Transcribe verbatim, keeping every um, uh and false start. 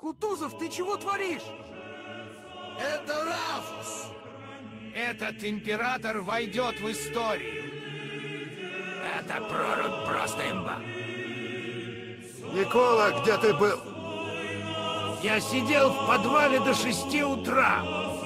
Кутузов, ты чего творишь? Это Рафус! Этот император войдет в историю. Это прорубь просто имба. Никола, где ты был? Я сидел в подвале до шести утра.